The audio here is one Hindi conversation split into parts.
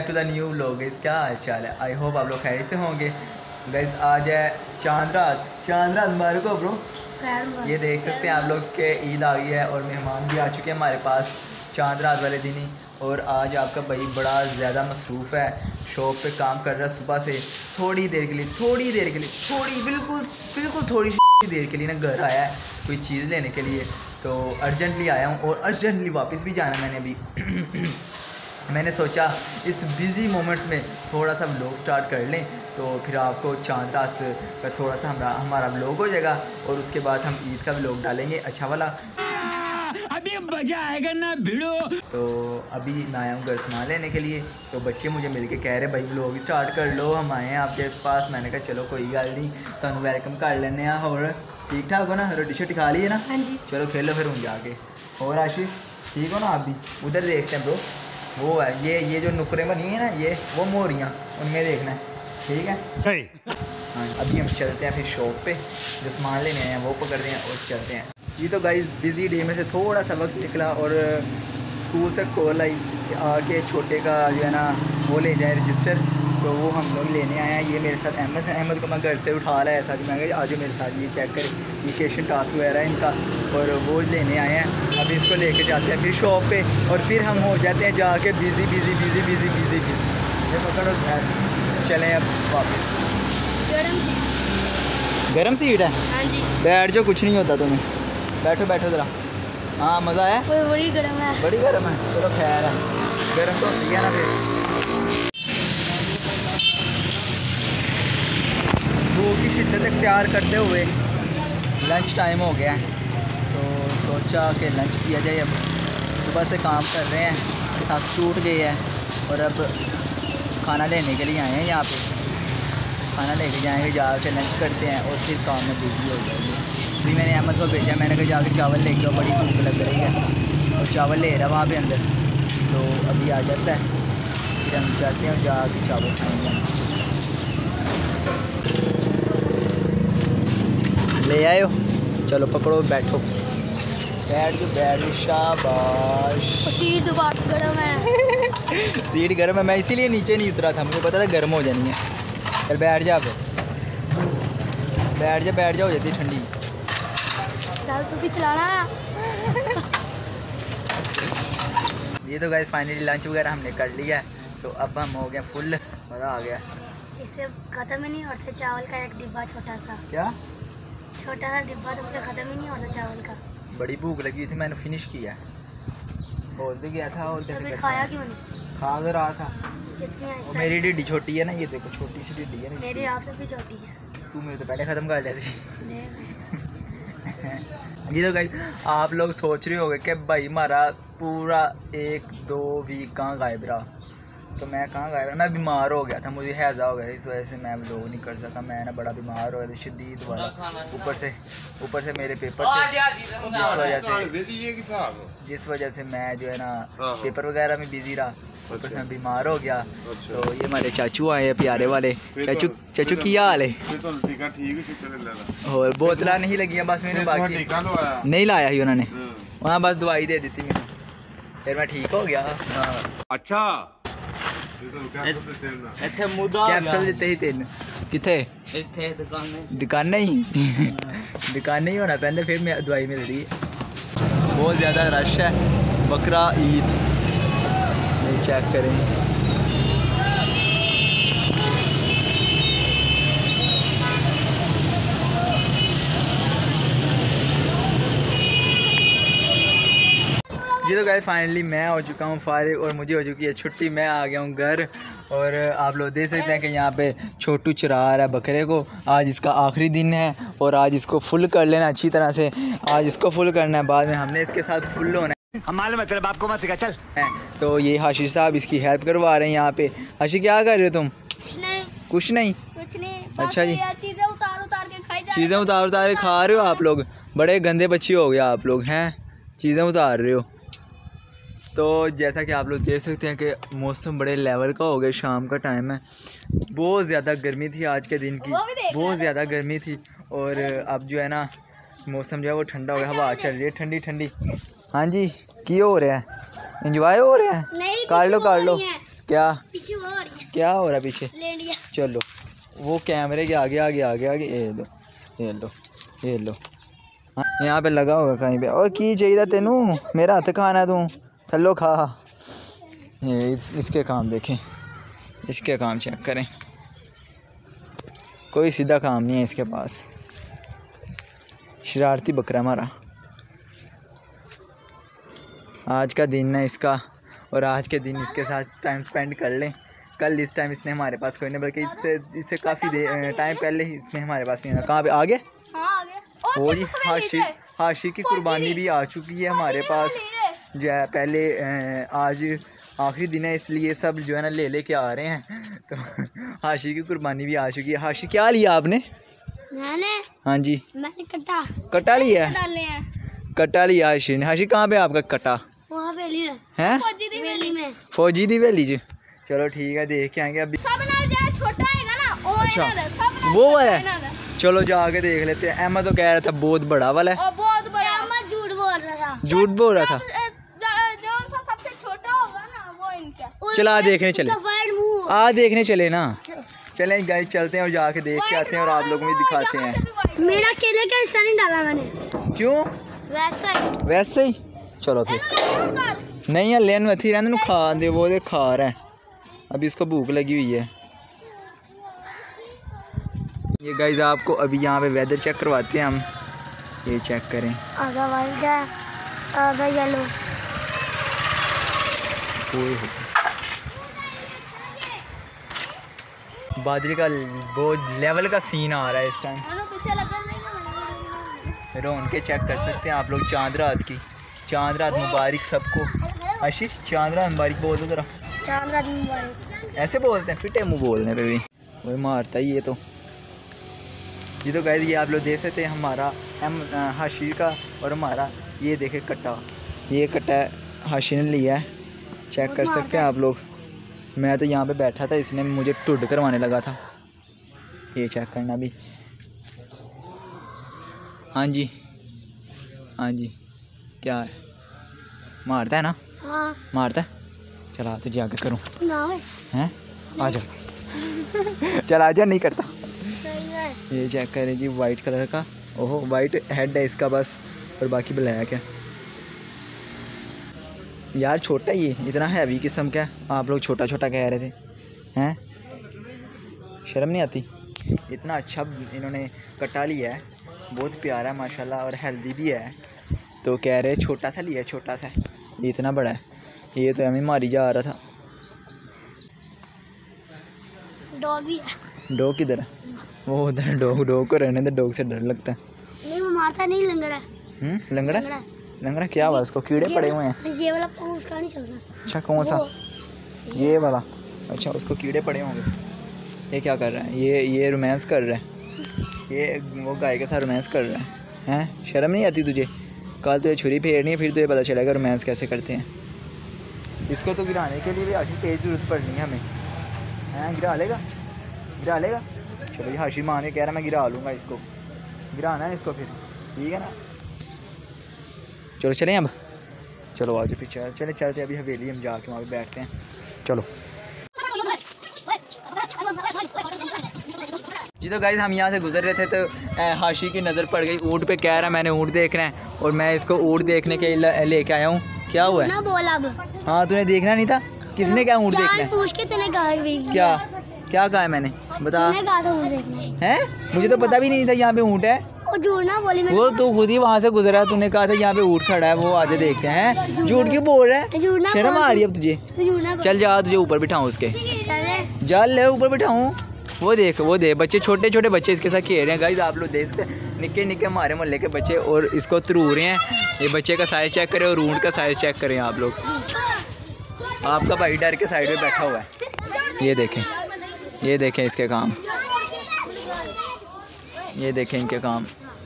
Back to the new vlog guys. क्या हाल चाल है? आई होप आप लोग खैरियत से होंगे गाइस। आज है चांद रात मुबारक हो ब्रो। ये देख सकते हैं आप लोग के ईद आ गई है और मेहमान भी आ चुके हैं हमारे पास चांद रात वाले दिन ही। और आज आपका भाई बड़ा ज़्यादा मसरूफ़ है, शॉप पे काम कर रहा है सुबह से। थोड़ी देर के लिए बिल्कुल थोड़ी सी देर के लिए ना घर आया है कोई चीज़ लेने के लिए। तो अर्जेंटली आया हूँ और अर्जेंटली वापस भी जाना मैंने अभी। मैंने सोचा इस बिज़ी मोमेंट्स में थोड़ा सा व्लॉग स्टार्ट कर लें, तो फिर आपको चांद रात का थोड़ा सा हमारा व्लॉग हो जाएगा और उसके बाद हम ईद का व्लॉग डालेंगे अच्छा वाला। अभी मजा आएगा ना भिड़ो। तो अभी मैं आया हूँ घर सामान लेने के लिए, तो बच्चे मुझे मिलके कह रहे भाई व्लॉग स्टार्ट कर लो, हम आए हैं आपके पास। मैंने कहा चलो कोई गल नहीं, तुम वेलकम कर लेने। और ठीक ठाक हो ना? रोटी शोटी खा ली है ना? हाँ जी। चलो खेलो फिर हूँ जाके। और आशीष ठीक हो ना? आप भी उधर देखते हैं ब्रो, वो है ये जो नुकरें बनी है ना, ये वो मोरियाँ, उनमें देखना है, ठीक है? हाँ, अभी हम चलते हैं फिर शॉप पे, जो सामान लेने हैं वो पकड़ते हैं और चलते हैं। ये तो गाइस बिज़ी डे में से थोड़ा सा वक्त निकला और स्कूल से कॉल आई कि आके छोटे का जो है ना वो ले जाए रजिस्टर, तो वो हम लोग लेने आए हैं। ये मेरे साथ अहमद को मैं घर से उठा लाया ऐसा कि मैं कहा आज मेरे साथ ये चेक कर इकेशन टास्क वगैरह है इनका, और वो लेने आए हैं। अभी इसको लेके जाते हैं फिर शॉप पे और फिर हम हो जाते हैं जाके बिज़ी। ये पकड़ो खैर, चलें अब वापस। गरम सीट है? हाँ जी। बैठ जाओ, कुछ नहीं होता तुम्हें, बैठो ज़रा। हाँ मज़ा आया? बड़ी गर्म है। चलो खैर है, गर्म तो होती है ना। फिर भूख की शिद्दत इख्तियार करते हुए लंच टाइम हो गया है, तो सोचा कि लंच किया जाए। अब सुबह से काम कर रहे हैं, थक टूट गए हैं और अब खाना लेने के लिए आए हैं यहाँ पे। खाना लेके जाएंगे, जाके लंच करते हैं और फिर काम में बिज़ी हो जाएंगे। अभी मैंने अहमद को भेजा, मैंने कहा जाके चावल लेके आओ, बड़ी भूख लग रही है। और चावल ले रहा वहाँ पे अंदर, तो अभी आ जाता है, फिर हम जाते हैं और जाके चावल खाएंगे। ले आए हो? चलो पकड़ो, बैठो, बैठ जो, शाबाश। सीट गर्म है। सीट गर्म है, मैं इसीलिए नीचे नहीं उतरा था, मुझे पता था गर्म हो जानी है। चल बैठ जा, बैठ जा, हो जाती ठंडी। चल तू भी चलाना। ये तो गाइस फाइनली लंच वगैरह हमने कर लिया है, तो अब हम हो गए फुल, मज़ा आ गया। इससे ख़त्म ही नहीं होता चावल का एक डिब्बा, छोटा सा डिब्बा तुमसे ख़त्म ही नहीं होता चावल का। बड़ी भूख लगी थी, मैंने फिनिश किया, बोल भी गया था। और कैसे खाया क्यों नहीं? खा तो रहा था। कितनी मेरी डिड्डी छोटी है ना, ये देखो छोटी सी डिड्डी है ना। मेरी आपसे भी छोटी है। तू मेरे तो पहले ख़त्म कर लिया थी। ये तो गाइस आप लोग सोच रहे होंगे कि भाई हमारा पूरा 1-2 वीक कहाँ गायब रहा, तो मैं कहाँ गायब रहा? मैं बीमार हो गया था, मुझे हैज़ा हो गया था, इस वजह से मैं व्लॉग नहीं कर सका। मैं ना बड़ा बीमार हो गया था शदीद वाला, ऊपर से मेरे पेपर थे, जिस वजह से मैं जो है ना पेपर वगैरह में बिजी रहा, ऊपर से मैं बीमार हो गया। तो ये हमारे चाचू आए हैं प्यारे वाले। चाचू की हाल है? और बोतला नहीं लगी बस मैंने, बाकी नहीं लाया ही उन्होंने, वहाँ बस दवाई दे दी थी मैंने, फिर मैं ठीक हो गया। अच्छा कैप्सूल देते ही तेन किथे दुकान ही होना पैंदा, फिर मैं दवाई मिल रही है। बहुत ज़्यादा रश है, बकरा ईद चेक करें। ये तो गाइस फाइनली मैं हो चुका हूँ फारिग और मुझे हो चुकी है छुट्टी। मैं आ गया हूँ घर और आप लोग देख सकते हैं कि यहाँ पे छोटू चरा रहा है बकरे को। आज इसका आखिरी दिन है और आज इसको फुल कर लेना अच्छी तरह से, आज इसको फुल करना है, बाद में हमने इसके साथ फुल होना है। हमारे मतलब आपको मत सिखा चल। तो ये हाशी साहब इसकी हेल्प करवा रहे हैं यहाँ पे। हाशी क्या कर रहे हो तुम? कुछ नहीं। अच्छा जी, चीज़ें उतार के खा रहे हो आप लोग? बड़े गंदे बच्चे हो गए आप लोग हैं, चीज़ें उतार रहे हो। तो जैसा कि आप लोग देख सकते हैं कि मौसम बड़े लेवल का हो गया, शाम का टाइम है, बहुत ज़्यादा गर्मी थी आज के दिन की, बहुत ज़्यादा गर्मी थी। और अब जो है ना मौसम जो है वो ठंडा हो गया, हवा चल रही है ठंडी ठंडी। हाँ जी, की हो रहा है? इंजॉय हो रहा है? काट लो क्या पीछे वो हो रही है, क्या हो रहा है पीछे? ले लिया। चलो वो कैमरे के आगे आगे आगे आगे, ये लो ये लो ये लो। हाँ, यहाँ पे लगा होगा कहीं पे। और की चाहिए तेनू, मेरा हथ खाना तू थल्लो खा। ये इसके काम देखें, इसके काम चेक करें, कोई सीधा काम नहीं है इसके पास। शरारती बकरा हमारा। आज का दिन है इसका, और आज के दिन इसके साथ टाइम स्पेंड कर लें। कल इस टाइम इसने हमारे पास कोई नहीं, बल्कि इससे काफ़ी टाइम पहले ही इसने हमारे पास नहीं था। कहाँ पे आगे? हाँ, आगे। वो जी हाशी की कुर्बानी भी आ चुकी है हमारे पास जो है। पहले आज आखिरी दिन है, इसलिए सब जो है ना ले के आ रहे हैं। तो हाशी की कुर्बानी भी आ चुकी है। हाशी क्या लिया आपने? मैंने हाँ जी, मैंने कटा लिया है। डाले हैं कटा लिया हाशी ने। हाशी कहाँ पे आपका कटा वहाँ पे लिए है? फौजी दी वेली में। फौजी दी वेली जी। चलो ठीक है, देख के आएंगे अभी। सब नाल जरा छोटा हैगा ना, वो अच्छा, है ना, सब नाल वो छोटा वाला है है। ना। चलो जाके देख लेते हैं। अहमद तो कह रहा था बहुत बड़ा वाला है। और बहुत बड़ा। अहमद झूठ बोल रहा था। झूठ बोल रहा था। जो सबसे छोटा होगा ना वो इनका। चला देखने चले, वाइड मुंह। आ देखने चले ना। चलें गाइस, चलते हैं और जाके देख के आते हैं और आप लोगों को भी दिखाते हैं। मेरा केले का हिस्सा नहीं डाला मैंने। क्यों? वैसा ही। वैसे ही। चलो फिर नहीं है, लेन में थी रहने खा दे, वो दे खा रहा है। अभी इसको भूख लगी हुई है। ये गाइस आपको अभी यहाँ पे वेदर चेक करवाते हैं हम। ये चेक करें, आधा वाइट है, आधा येलो। बादल का बहुत लेवल का सीन आ रहा है इस टाइम। पीछे लगा नहीं। रोन के चेक कर सकते हैं आप लोग चांद रात की। चांद रात मुबारक सबको। आशीष चांद रात मुबारक बोल दो जरा। चांद रात मुबारक। ऐसे बोलते हैं, फिटे मुँह बोलने पे भी वही मारता ही ये तो। ये तो गाइस ये आप लोग देख सकते हैं हमारा हाशी का, और हमारा ये देखे कट्टा। ये कट्टा हाशी ने लिया है, चेक कर सकते हैं आप लोग। मैं तो यहाँ पे बैठा था, इसने मुझे टुड करवाने लगा था। ये चेक करना भी। हाँ जी हाँ जी, क्या है? मारता है ना? हाँ। मारता है। चला तुझे आगे करूँ ना हैं? आ जा चल आ जा, नहीं करता। सही है। ये चेक करें जी, वाइट कलर का। ओहो, वाइट हेड है इसका बस, और बाकी ब्लैक है। यार छोटा ही है, इतना हैवी किस्म का। आप लोग छोटा छोटा कह रहे थे हैं? शर्म नहीं आती? इतना अच्छा इन्होंने कटा लिया है, बहुत प्यारा है माशाल्लाह, और हेल्दी भी है। तो कह रहे छोटा सा लिया, छोटा सा। ये इतना बड़ा है, ये तो हमें मारी जा रहा था। डॉग भी है। डॉग किधर है? वो उधर। डॉग को रहने दे, डॉग से डर लगता है। नहीं वो मारता नहीं, लंगड़ा है। लंगड़ा? लंगड़ा क्या हुआ उसको? कीड़े पड़े हुए हैं। ये वाला उसका नहीं चलता। अच्छा कौन सा? ये वाला? अच्छा उसको कीड़े पड़े होंगे। ये क्या कर रहा है? ये रोमांस कर रहा है। ये वो गाय के साथ रोमांस कर रहा है। हैं? शर्म नहीं आती तुझे? कल तुझे छुरी फेरनी है, फिर तुझे पता चलेगा रोमांस कैसे करते हैं। इसको तो गिराने के लिए भी आशी तेज जरूरत पड़नी है हमें। हैं? गिरा लेगा? गिरा लेगा? चलो ये हाशी मान के कह रहा मैं गिरा लूँगा इसको। गिराना है इसको फिर, ठीक है ना? चलो चलें अब। चलो आज पीछे चले चलते अभी हवेली हम जाके वहाँ पे बैठते हैं। चलो जी। तो गाइस हम यहाँ से गुजर रहे थे तो हाशी की नज़र पड़ गई ऊँट पे। कह रहा मैंने ऊँट देखना है, और मैं इसको ऊँट देखने के लेके आया हूँ। क्या हुआ है? ना बोल अब। हाँ तूने देखना नहीं था? किसने क्या ऊँट देखना है? पूछ के तूने कहा क्या क्या कहा है मैंने? बता। तूने कहा था ऊँट देखना है? मुझे तो पता भी नहीं था यहाँ पे ऊँट है। वो झूठ ना बोली। वो तो खुद ही वहाँ से गुजरा, तूने कहा था यहाँ पे ऊँट खड़ा है, वो आगे देखते हैं। झूठ क्यों बोल रहा है? झूठ ना शर्म आ रही है अब तुझे? चल जा, तुझे ऊपर बिठाऊँ उसके। जा ले ऊपर बिठाऊँ। वो देख बच्चे, छोटे छोटे बच्चे इसके साथ खेल रहे हैं। गाइस आप लोग देख सकते हैं, निक्के निक्के हमारे मोहल्ले के बच्चे, और इसको तरू रहे हैं। ये बच्चे का साइज़ चेक करें और ऊँट का साइज़ चेक करें आप लोग। आपका भाई डर के साइड में बैठा हुआ है। ये देखें इसके काम, ये देखें इनके काम।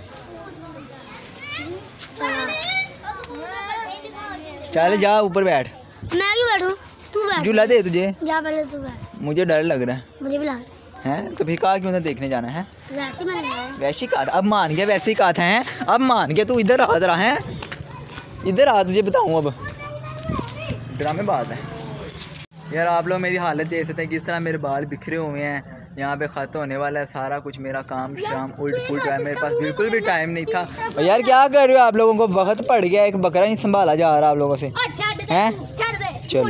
चल जा ऊपर बैठ। मैं क्यों बैठूं? तू बैठ। झूला दे तुझे। जा पहले तू बैठ। मुझे डर लग रहा है। मुझे भी लग हैं? तो फिर कहा क्यों ना देखने जाना है? वैसे ही मैंने कहा। वैसे ही कहा था, अब मान गया। वैसे ही कहा था हैं? अब मान गया। तू इधर आ रहा है, इधर आ, तुझे बताऊँ अब। ड्रामे बात है। यार आप लोग मेरी हालत देख सकते हैं किस तरह मेरे बाल बिखरे हुए हैं। यहाँ पे ख़त्म होने वाला है सारा कुछ, मेरा काम शाम उल्ट पुल्ट है, मेरे पास बिल्कुल भी टाइम नहीं था। और यार क्या कर रहे हो आप लोगों को, वक्त पड़ गया, एक बकरा नहीं संभाला जा रहा आप लोगों से हैं। चलो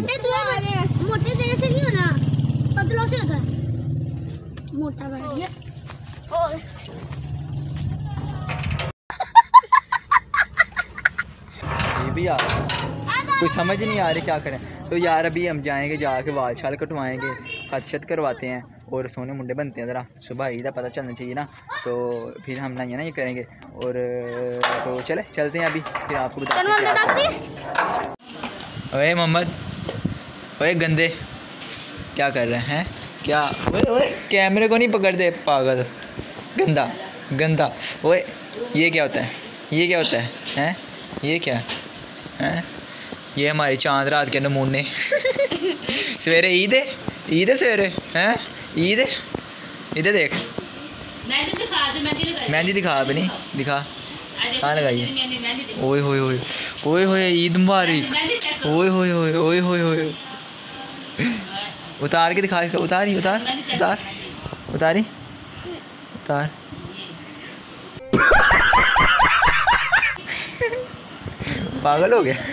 ये भी यार कुछ समझ नहीं आ रही क्या करें। तो यार अभी हम जाएंगे, जाके बाल छाल कटवाएंगे, खत शत करवाते हैं और सोने मुंडे बनते हैं। ज़रा सुबह ईद पता चलना चाहिए ना, तो फिर हम ना ये करेंगे। और तो चलते हैं अभी, फिर आपको बताते हैं। ओए मोहम्मद, ओए गंदे क्या कर रहे हैं क्या? ओए कैमरे को नहीं पकड़ते पागल, गंदा गंदा। ओए ये क्या होता है, ये क्या होता है हैं, ये क्या है? ये हमारी चांद रात के नमूने। सवेरे ईद है सवेरे हैं, ईद है। इधर देख मेहंदी दिखा अपनी, दिखा कहाँ लगाई है। ओए होए होए ओए होए ईद मुबारक। ओए होए होए ओए होए होए उतार के दिखा इसका, उतारी उतार उतार उतारी उतार। पागल हो गया।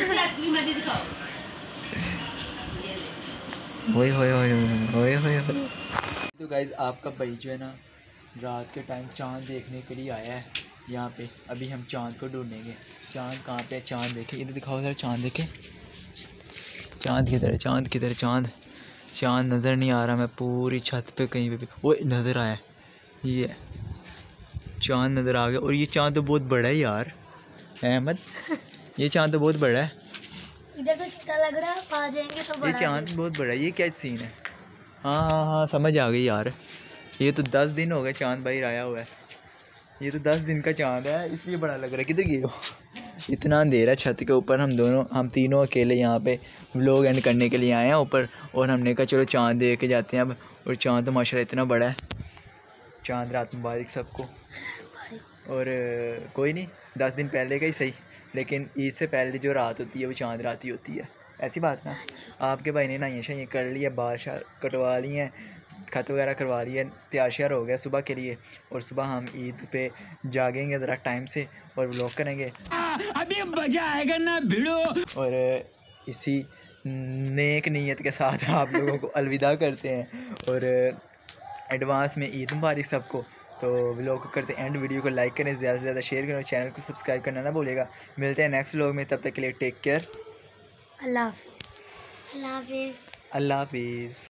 ओए होए होए ओए होए होए। तो गाइज़ आपका भाई जो है ना रात के टाइम चांद देखने के लिए आया है यहाँ पे। अभी हम चांद को ढूंढेंगे। चांद कहाँ पे है, चांद देखे, इधर दिखाओ ज़रा, चांद देखे, चांद किधर है, चांद किधर है, चांद नज़र नहीं आ रहा। मैं पूरी छत पे कहीं पे भी, वो नज़र आया, ये चांद नज़र आ गया। और ये चांद तो बहुत बड़ा है यार अहमद, ये चांद तो बहुत बड़ा है। इधर तो छोटा लग रहा है, आ जाएंगे तो बड़ा। ये चांद बहुत बड़ा है, ये क्या सीन है? हाँ समझ आ गई यार। ये तो 10 दिन हो गए चांद भाई आया हुआ है, ये तो 10 दिन का चांद है, इसलिए बड़ा लग रहा है। किधर गए हो? इतना अंधेरा है छत के ऊपर, हम तीनों अकेले यहाँ पे व्लॉग एंड करने के लिए आए हैं ऊपर। और हमने कहा चलो चांद देख के जाते हैं अब। और चांद तो माशाल्लाह इतना बड़ा है। चांद रात मुबारक सबको। और कोई नहीं, 10 दिन पहले का ही सही, लेकिन ईद से पहले जो रात होती है वो चांद रात ही होती है, ऐसी बात ना। आपके भाई ने नाइयाँ शाइयाँ कर लिया, बाल शाल कटवा लिए हैं, खत वगैरह करवा लिए, तैयार श्यार हो गया सुबह के लिए। और सुबह हम ईद पे जागेंगे ज़रा टाइम से और व्लॉग करेंगे। अभी मजा आएगा ना भिड़ो। और इसी नेक नीयत के साथ आप लोगों को अलविदा करते हैं। और एडवांस में ईद मुबारक सबको। तो व्लॉग को करते एंड, वीडियो को लाइक करें, ज़्यादा से ज़्यादा शेयर करें और चैनल को सब्सक्राइब करना ना भूलिएगा। मिलते हैं नेक्स्ट व्लॉग में, तब तक के लिए टेक केयर। अल्लाह हाफिज़। अल्लाह हाफिज़।